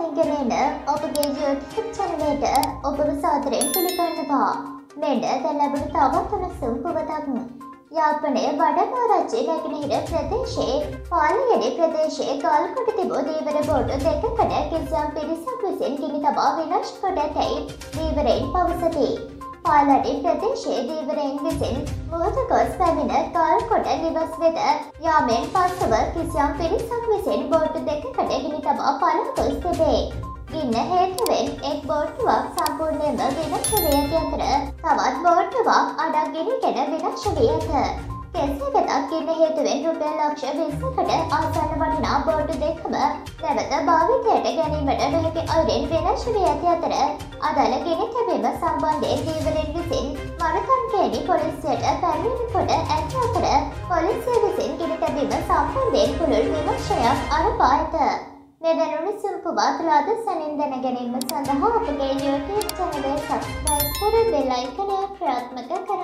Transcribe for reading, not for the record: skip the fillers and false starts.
සැලෙන්ගෙන ඔබගේ YouTube channelයට ඔබව සාදරයෙන් පිළිගන්නවා. මෙන්න දැන් ලැබුණු තවත් උණුසුම් පුවතක්. යාපනයේ වඩමා රජයේ නැගෙනහිර ප්‍රදේශයේ පාලයේදී ප්‍රදේශයේ ගල්කොට තිබූ දීවර බෝටු දෙකකට කිසියම් පිරිසක් විසින් ගිනි තබා විනාශ කොට ඇතැයි දීවරයින් පවසති. පාලඩි ප්‍රදේශයේ දීවරයින් විසින් මුහුද ගොස් පැමිණ ගල්කොට නිවස් වෙත යාමෙන් පසුව කිසියම් පිරිසක් විසින් බෝටු දෙකකට ගිනි තබා පලා ගොස් තිබේ. ගින්න හේතුවෙන් එක් බෝට්ටුවක් සම්පූර්ණයෙන්ම විනාශ වී ඇති අතර තවත් බෝට්ටුවක් අඩක් ගිනිගෙන විනාශ වී ඇත. කෙසේ වෙතත් ගින්න හේතුවෙන් රුපියල් ලක්ෂ 20කට ආසන්න වටිනා බෝට්ටු දෙකම නැවත භාවිතයට ගැනීමට නොහැකි අයුරින් විනාශ වී ඇති අතර අදාළ ගිනි තැබීම සම්බන්ධයෙන් දීවරයින් විසින් මරකන්කේණි පොලිසියට පැමිණිලි කොට ඇති අතර පොලිසිය විසින් ගිනි තැබීම සම්බන්ධයෙන් පුළුල් විමර්ශනයක් අරඹා ඇත. මෙවැනි උණුසුම් පුවත් රාද සැනින් දැන ගැනීම සඳහා අපගේ YouTube channel එක subscribe කර බෙල් අයිකනය ක්‍රියාත්මක කර